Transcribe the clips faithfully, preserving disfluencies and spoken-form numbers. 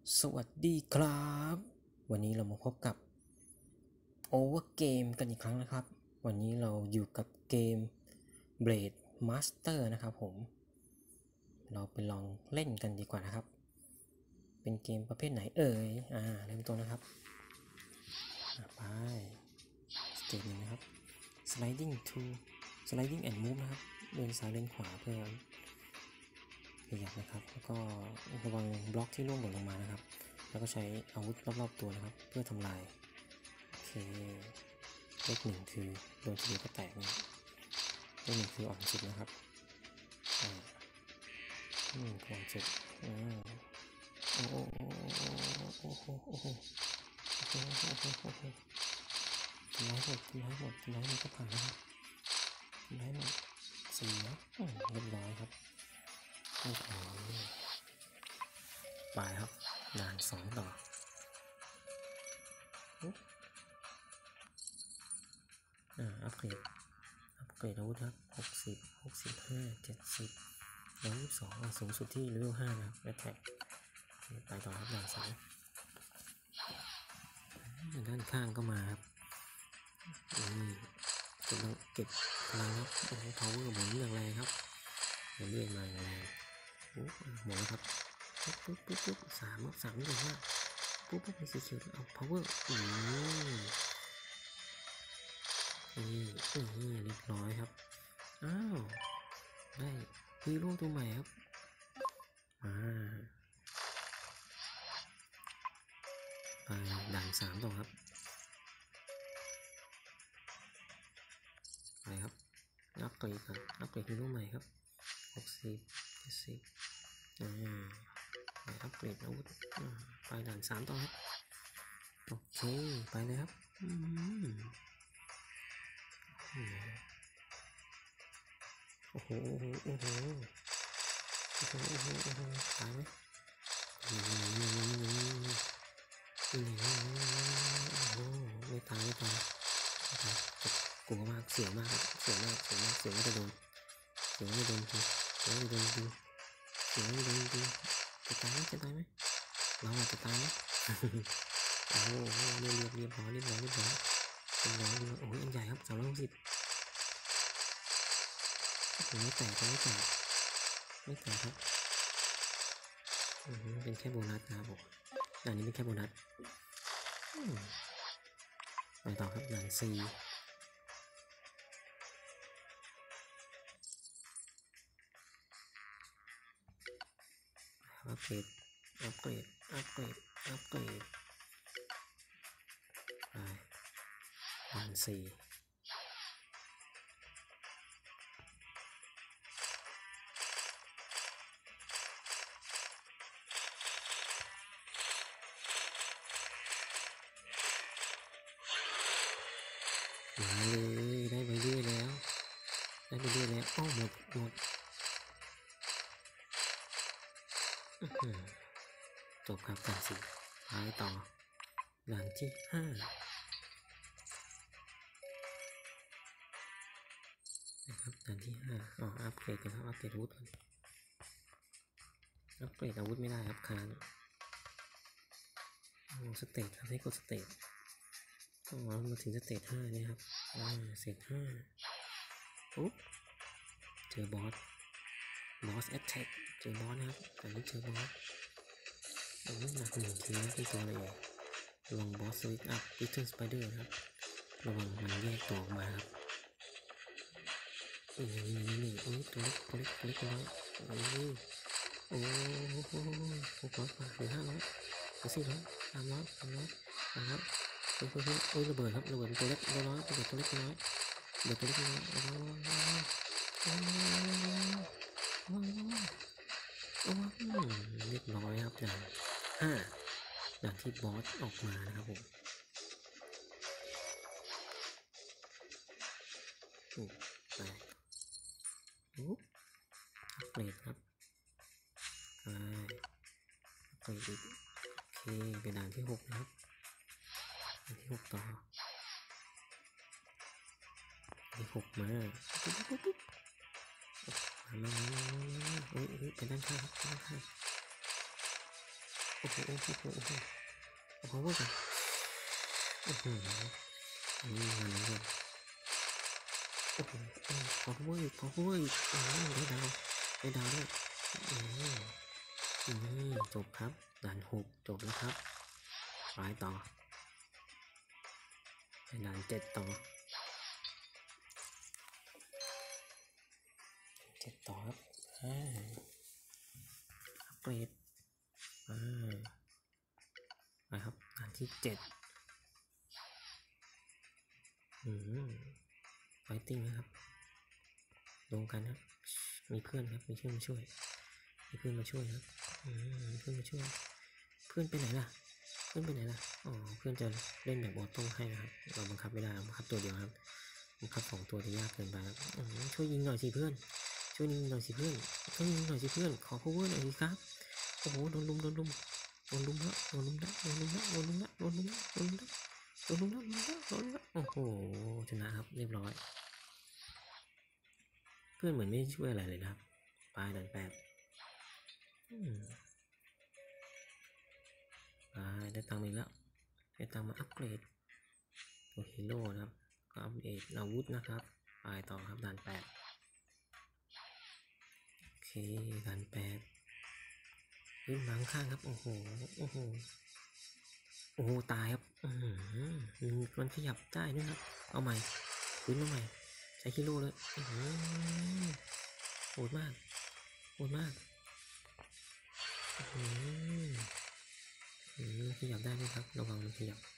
สวัสดีครับวันนี้เรามาพบกับ Over Game กันอีกครั้งนะครับวันนี้เราอยู่กับเกม Blade Master นะครับผมเราไปลองเล่นกันดีกว่านะครับเป็นเกมประเภทไหนเอ่ยอ่าเริ่มต้นนะครับไปสเตจหนึ่งนะครับ sliding to sliding and move นะครับเดินซ้ายเดินขวาเพื่อขยับนะครับแล้วก็ระวังบล็อกที่ร่วงหล่นลงมานะครับแล้วก็ใช้อาวุธรอบๆตัวนะครับเพื่อทำลายโอเคเลขหนึ่งคือโดนทีเดียวก็แตกนะเลขหนึ่งคืออ่อนสุดนะครับอ่าหนึ่งอ่อนสุดอ่าโอ้โหโอ้โหโอ้โหโอ้โหโอ้โหโอ้โหโอ้โหทำร้ายหมดทำร้ายหมดทำร้ายหมดก็ผ่านนะครับทำร้ายหมดสี่นะเรียบร้อยครับโอ้โหไปครับด่านสองต่ออ่าอัปเกรดอัปเกรดอาวุธครับหกสิบหกสิบห้าเจ็ดสิบร้อยยี่สิบสองสูงสุดที่เลเวลห้านะครับแอตแทกไปต่อครับด่านสามด้านข้างก็มาครับนี่เก็บเก็บพลังครับโอ้โห power หมุนอย่างแรงครับหมุนเรียกมาอย่างแรงโอ้หมดแล้วครับปุ๊บปุ๊บปุ๊บปุ๊บสามสามนี่เลยว่าปุ๊บปุ๊บเป็นสีเขียวเอา power อืมนี่นี่เรียบร้อยครับอ้าวได้ฮีโร่ตัวใหม่ครับอ่าไปด่านสามต่อครับไปครับอัปเกรดครับอัปเกรดฮีโร่ใหม่ครับหกสิบเจ็ดสิบอ่าไปอัปเกรดอาวุธไปด่านสามต่อครับโอเคไปเลยครับอืมโอ้โหโอ้โหโอ้โหโอ้โหโอ้โหโอ้โหตายไหมโอ้โหไม่ตายไม่ตายไม่ตายกลัวมากเสียวมากเสียวมากเสียวมากเสียวไม่จะโดนเสียวไม่โดนจริงเสียวไม่โดนจริงเสียวไม่โดนจริงจะตายไหมจะตายไหมเราอาจจะตายไหมโอ้โหเรียบเรียบเรียบร้อยเรียบร้อยเรียบร้อยเรียบร้อยเรียบร้อยโอ้ยอันใหญ่ครับสามร้อยหกสิบผมไม่แตกไม่แตกไม่แตกครับเป็นแค่โบนัสนะครับผมด่านนี้เป็นแค่โบนัสไปต่อครับด่านซีอัปเกรดอัปเกรดอัปเกรดอัปเกรดไปด่านซีมาเลยได้ไปเรื่อยแล้วได้ไปเรื่อยแล้วอ้อหมดหมดจบครับด่านสี่ไปต่อด่านที่ห้านะครับด่านที่ห้าอ๋ออัปเกรดกันครับอัปเกรดอาวุธกันอัปเกรดอาวุธไม่ได้ครับค้างสเตจครับให้กดสเตจต้องรอมาถึงสเตจห้านี่ครับอ่าเสร็จห้าปุ๊บเจอบอสบอสแอตแทกเจอบอสนะครับแต่ไม่เจอบอสโอ้ยหนักหนึ่งทีนะเป็นตัวอะไรเอ่ยลองบอสสวิตอัพลิตเติ้ลสไปเดอร์ครับระวังมันแยกตัวออกมาครับนี่นี่นี่นี่โอ้ยตัวเล็กตัวเล็กตัวเล็กน้อยโอ้ยโอ้โหหกร้อยกว่าหรือห้าร้อยหรือสี่ร้อยสามร้อยสามร้อยสามร้อยเฮ้ยเฮ้ยเฮ้ยโอ้ยระเบิดครับระเบิดตัวเล็กตัวน้อยระเบิดตัวเล็กน้อยระเบิดตัวเล็กน้อยโอ้โหโอ้โหโอ้โหโอ้โหเรียบร้อยครับอย่างห้าอย่างที่บอสออกมานะครับผมไปปุ๊บอัปเกรดครับไปอัปเกรดอีกโอเคเป็นด่านที่หกนะครับด่านที่หกต่อที่หกมาปุ๊บปุ๊บปุ๊บมามามามามาโอ้ยโอ้ยไปด้านข้างครับด้านข้างโอ้อ้โหโอ้โหโอ้โหโอ้โหว่ากันโอ้โหนี่งานนี้เลยโอ้โหพอเวอร์พอเวอร์ได้ดาวได้ดาวด้วยนี่จบครับด่านหกจบแล้วครับไปต่อไปด่านเจ็ดต่อเจ็ดต่อครับอ่าอัปเกรดอ่าไปครับด่านที่เจ็ดอืมไฟติ้งนะครับลงกันครับมีเพื่อนครับมีเพื่อนมาช่วยมีเพื่อนมาช่วยครับอืมมีเพื่อนมาช่วยเพื่อนไปไหนล่ะเพื่อนไปไหนล่ะอ๋อเพื่อนจะเล่นแบบออโต้ให้นะครับเราบังคับไม่ได้บังคับตัวเดียวครับบังคับสองตัวจะยากเกินไปครับช่วยยิงหน่อยสิเพื่อนช่วยยิงหน่อยสิเพื่อนช่วยยิงหน่อยสิเพื่อนขอ cover หน่อยสิครับโอ้โหโดนลุมโดนลุมโดนลุมแล้วโดนลุมแล้วโดนลุมแล้วโดนลุมแล้วโดนลุมแล้วโดนลุมแล้วโดนลุมแล้วโดนลุมแล้วโดนลุมแล้วโอ้โหชนะครับเรียบร้อยเพื่อนเหมือนไม่ช่วยอะไรเลยนะครับปลายด่านแปดปลายได้ตังค์อีกแล้วได้ตังค์มาอัปเกรดตัวฮีโร่นะครับก็อัปเกรดอาวุธนะครับปลายต่อครับด่านแปดโอเคด่านแปดวิ่งมาข้างครับโอ้โหโอ้โหโอ้โหตายครับอืมมันขยับได้ด้วยครับเอาใหม่ฟื้นมาใหม่ใช้ฮีโร่เลยโหดมากโหดมากอืมอืมขยับได้ไหมครับระวังมันขยับ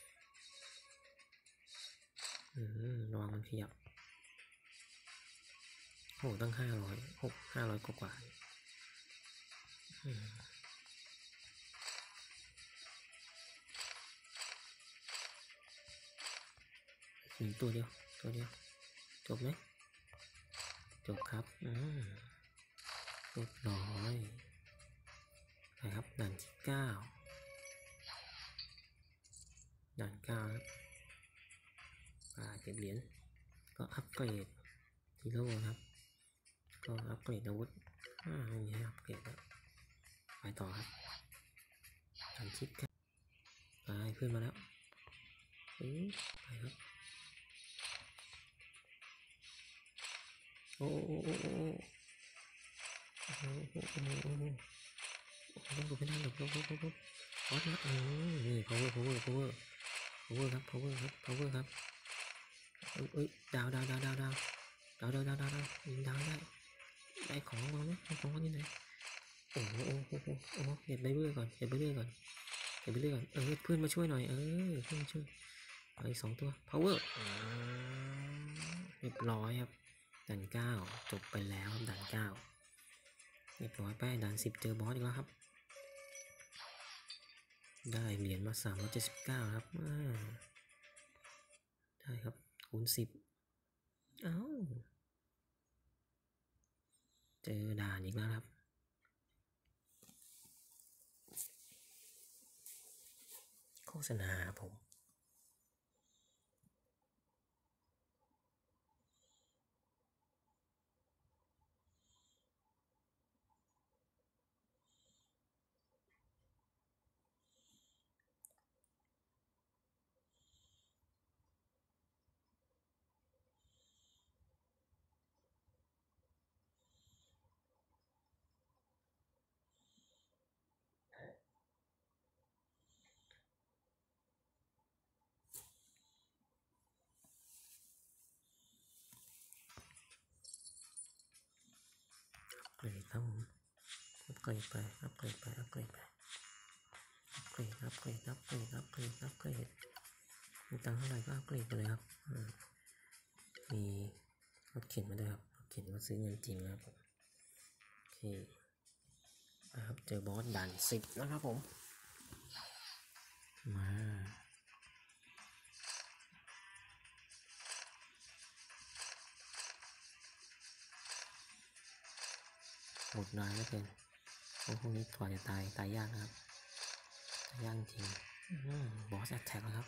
อืมระวังมันขยับโหตั้งห้าร้อยหกห้าร้อยกว่าอืมอีกตัวเดียวตัวเดียวจบไหมจบครับอืมเรียบร้อยไปครับด่านที่เก้าด่านเก้าครับป่าเก็บเหรียญก็อัปเกรดฮีโร่ครับก็อัปเกรดอาวุธอ่าไม่มีให้อัปเกรดแล้วไปต่อครับด่านที่เก้าไปเพื่อนมาแล้วเอ้ยไปครับโอ้โอ้โอ้โอ้โอ้โอ้โอ้โอ้โอ้โอ้ต้องดูไม่ได้หรอกโอ้โอ้โอ้โอ้บอสนะเออนี่ power power power power ครับ power ครับ power ครับเอ้ยดาวดาวดาวดาวดาวดาวดาวดาวดาวดาวยิงดาวได้ได้ของมาไหมได้ของมาที่ไหนโอ้โหโอ้โหโอ้โหโอ้โหเก็บไปเรื่อยก่อนเก็บไปเรื่อยก่อนเก็บไปเรื่อยก่อนเออเพื่อนมาช่วยหน่อยเออเพื่อนมาช่วยเอาอีกสองตัว power เรียบร้อยครับด่านเก้าจบไปแล้วครับด่านเก้าเรียบร้อยไปด่านสิบเจอบอสอีกแล้วครับได้เหรียญมาสามร้อยเจ็ดสิบเก้าครับได้ครับคูณสิบอ้าวเจอด่านอีกแล้วครับโฆษณาผมอัปเกรดครับผมอัปเกรดไปอัปเกรดไปอัปเกรดไปอัปเกรดอัปเกรดอัปเกรดอัปเกรดอัปเกรดมีตังค์เท่าไหร่ก็อัปเกรดไปเลยครับมีรถเข็นมาด้วยครับรถเข็นมาซื้อเงินจริงนะครับโอเคนะครับเจอบอสด่านสิบนะครับผมมาหมดนานแล้วเกินพวกนี้กว่าจะตายตายยากนะครับตายยากจริงบอสแอตแทกแล้วครับ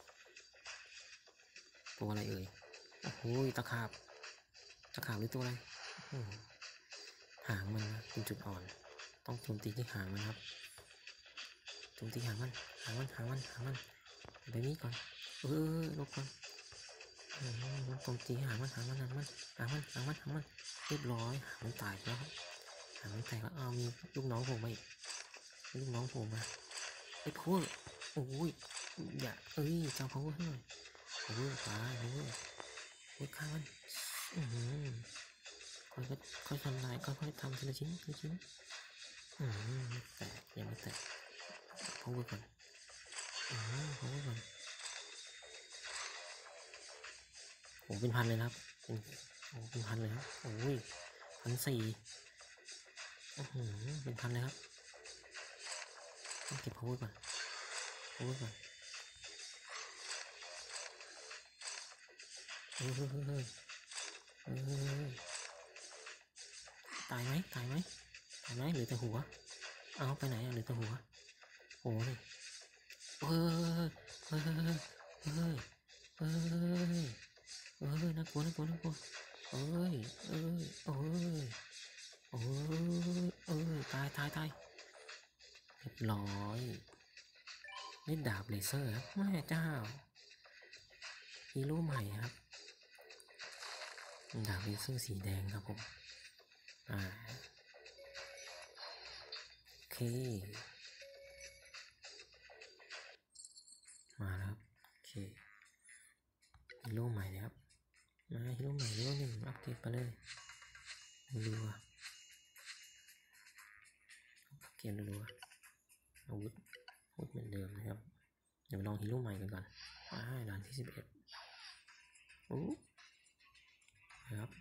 ตัวอะไรเอ่ยโอ้โหตะขาบตะขาบหรือตัวอะไรหางมันเป็นจุดอ่อนต้องโจมตีที่หางมันครับโจมตีหางมันหางมันหางมันหางมันไปนี้ก่อนเออลบก่อนโจมตีหางมันหางมันหางมันหางมันหางมันหางมันเรียบร้อยหางมันตายแล้วครับหางมันตายแล้วอ้าวมีลูกน้องผมมาอีกลูกน้องผมมาไอ้พวกโอ้ยอย่าเอ้ยเจ้าพาวเวอร์ให้หน่อยพาวเวอร์ตายพาวเวอร์โอ้ยฆ่ามันอือค่อยค่อยทำลายค่อยๆทำทีละชิ้นทีละชิ้นอืมแตกยังไม่แตกพาวเวอร์ก่อนอ๋อพาวเวอร์ก่อนโอ้เป็นพันเลยครับเป็นโอ้เป็นพันเลยครับโอ้ยพันสี่อือเป็นพันเลยครับต้องเก็บพาวเวอร์ก่อนพาวเวอร์ก่อนเฮ้ยเฮ้ยเฮ้ยเฮ้ยตายไหมตายไหมตายไหมเหลือแต่หัวเอาไปไหนอ่ะเหลือแต่หัวโอ้ยเฮ้ยเฮ้ยเฮ้ยเฮ้ยเฮ้ยเฮ้ยน่ากลัวน่ากลัวน่ากลัวเอ้ยเอ้ยโอ้ยโอ้ยเอ้ยตายตายตายเรียบร้อยนี่ดาบเลเซอร์ครับแม่เจ้าฮีโร่ใหม่ครับดาบเลเซอร์สีแดงครับผมอ่าโอเคมาแล้วโอเคฮีโร่ใหม่นะครับมาฮีโร่ใหม่ฮีโร่หนึ่งอัปเกรดไปเลยรัวอัปเกรดรัวอาวุธอาวุธเหมือนเดิมนะครับเดี๋ยวลองฮีโร่ใหม่กันก่อนอ่าด่านที่สิบเอ็ดโอ้ครับ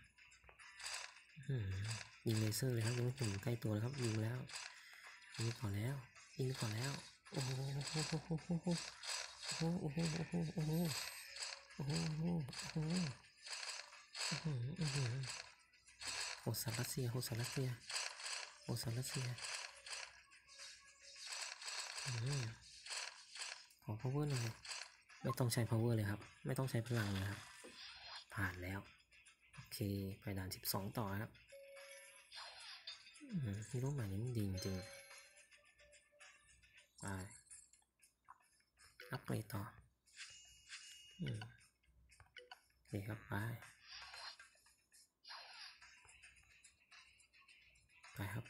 ยิงเลเซอร์เลยครับยังไม่ถึงใกล้ตัวเลยครับยิงแล้วยิงก่อนแล้วยิงก่อนแล้วโอ้โหโอ้โหโอ้โหโอ้โหโอ้โหโอ้โหโอ้โหโอ้โหโอ้โหโอ้โหโอ้โหโอ้โหโหสารรัสเซียโหสารรัสเซียโหสารรัสเซียขอ power หน่อยไม่ต้องใช้ power เลยครับไม่ต้องใช้พลังเลยครับผ่านแล้วโอเคไปด่านสิบสองต่อครับฮีโร่ใหม่นี้มันดีจริงไปอัปเกรดต่อโอเคครับไปไปครับ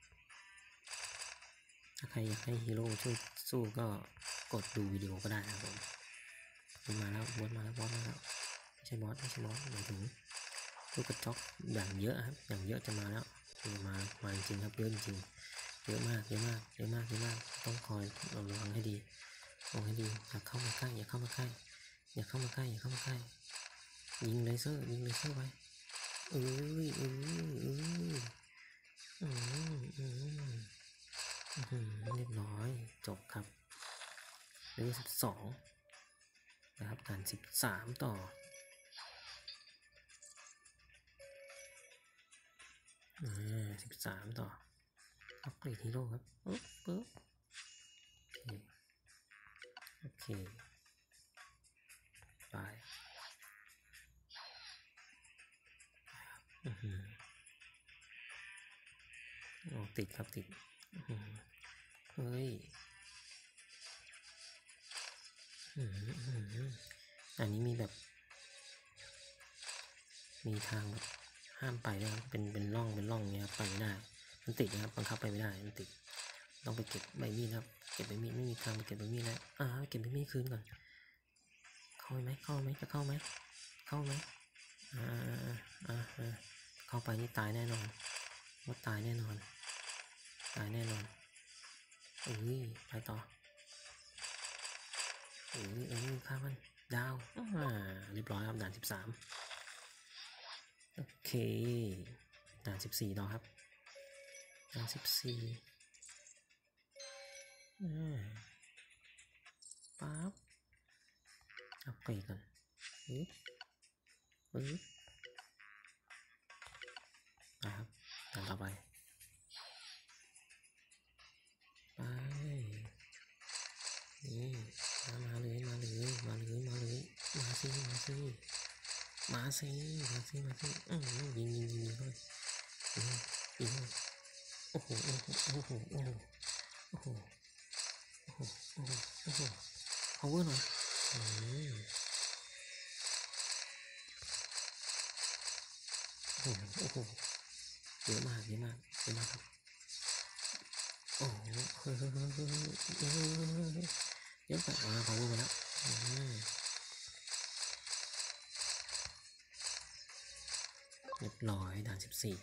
ถ้าใครอยากให้ฮีโร่ช่วยสู้ก็กดดูวิดีโอก็ได้นะครับผมมาแล้วบอสมาแล้วบอสมาแล้วไม่ใช่บอสไม่ใช่บอสหมายถึงลูกกระจกอย่างเยอะครับอย่างเยอะจะมาแล้วมามาจริงครับเยอะจริงเยอะมากเยอะมากเยอะมากเยอะมากต้องคอยระวังให้ดีระวังให้ดีอย่าเข้ามาใกล้อย่าเข้ามาใกล้อย่าเข้ามาใกล้อย่าเข้ามาใกล้ยิงเลเซอร์ยิงเลเซอร์ไปเอ้ยเอ้ยเอ้ยอืมอืมเรียบร้อยจบครับเลเวลสิบสองนะครับด่านสิบสามต่ออ่าสิบสามต่ออัปเกรดฮีโร่ครับปึ๊บปึ๊บโอเคไปอือหือโอ้ติดครับติดเฮ้ยอันนี้มีแบบมีทางแบบห้ามไปนะครับเป็นเป็นร่องเป็นร่องเนี้ยไปไม่ได้มันติดนะครับบังคับไปไม่ได้มันติดต้องไปเก็บใบมีดครับเก็บใบมีดไม่มีทางไปเก็บใบมีดแล้วอ่าเก็บใบมีดคืนก่อนเข้าไหมเข้าไหมจะเข้าไหมเข้าไหมอ่าอ่าอ่าเข้าไปนี่ตายแน่นอนว่าตายแน่นอนตายแน่นอนเอ้ยไปต่อเอ้ยเอ้ยฆ่ามันดาวอ่าเรียบร้อยครับด่านสิบสามโอเคด่านสิบสี่ต่อครับด่านสิบสี่อ่าปั๊บอัปเกรดกันปึ๊บปึ๊บนะครับด่านต่อไปไปนี่มามาเลยมาเลยมาเลยมาเลยมาสิมาสิมาสิมาสิมาสิอืมยิงยิงยิงเลยยิงยิงโอ้โหโอ้โหโอ้โหโอ้โหโอ้โหโอ้โหโอ้โหโอ้โหโอ้โห power หน่อยอืมโอ้โหโอ้โหเยอะมากเยอะมากเยอะมากครับโอ้โหเฮ้ยเฮ้ยเฮ้ยเฮ้ยเฮ้ยเยอะไปอ่า power มาแล้วอืมเรียบร้อยด่านสิบสี่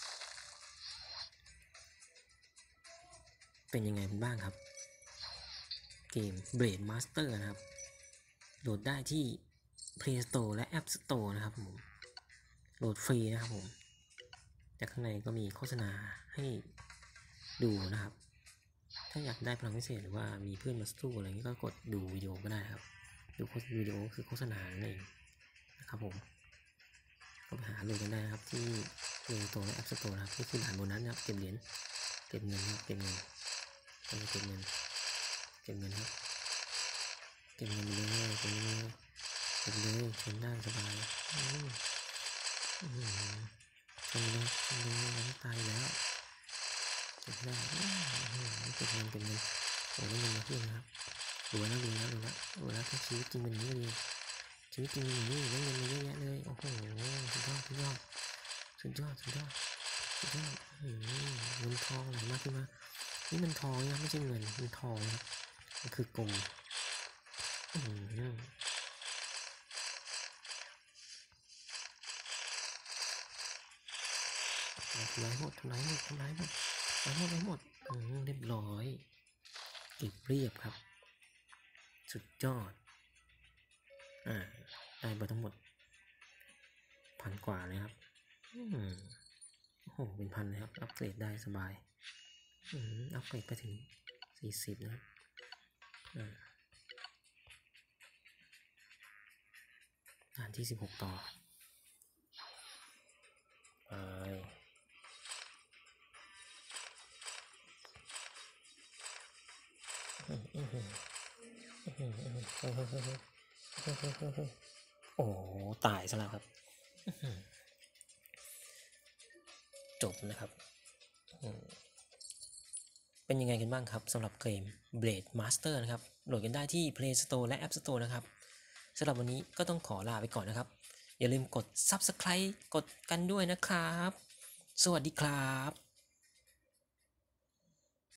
เป็นยังไงบ้างครับเกม Blade Master นะครับโหลดได้ที่ Play Store และ App Store นะครับผมโหลดฟรีนะครับผมแต่ข้างในก็มีโฆษณาให้ดูนะครับถ้าอยากได้พลังพิเศษหรือว่ามีเพื่อนมาสู้อะไรเงี้ยก็กดดูวิดีโอก็ได้ครับดูวิดีโอคือโฆษณานั่นเองนะครับผมก็ไปหาโหลดกันได้นะครับที่ Play Store และ App Store นะครับนี่คือด่านโบนัสนะครับเก็บเหรียญเก็บเงินครับเก็บเงินเก็บเงินเก็บเงินครับเก็บเงินเลยเก็บเงินเลยเก็บเลยชนได้สบายอืมอืมชนเลยชนเลยไม่ตายแล้วเก็บได้เก็บเงินเก็บเงินโอ้ได้เงินมาเพิ่มนะครับรวยแล้วรวยแล้วรวยแล้วรวยแล้วถ้าชีวิตจริงเป็นอย่างนี้เลยชีวิตจริงเป็นอย่างนี้ได้เงินมาเยอะแยะเลยโอ้โหสุดยอดสุดยอดสุดยอดสุดยอดสุดยอดเงินทองไหลมากขึ้นมานี่มันทองนะไม่ใช่เงินมันทองนะมันคือกลมอืมทำลายหมดทำลายหมดทำลายหมดทำลายหมดทำลายหมดอืมเรียบร้อยเก็บเรียบครับสุดยอดอ่าได้ไปทั้งหมดพันกว่าเลยครับอืมโอ้โหเป็นพันเลยครับอัปเกรดได้สบายอืมอัปเกรดไปถึงสี่สิบนะครับอ่าด่านที่สิบหกต่อไปโอ้ตายซะแล้วครับจบนะครับเป็นยังไงกันบ้างครับสำหรับเกม Blade Master นะครับโหลดกันได้ที่ Play Store และ App Store นะครับสำหรับวันนี้ก็ต้องขอลาไปก่อนนะครับอย่าลืมกด Subscribe กดกันด้วยนะครับสวัสดีครับ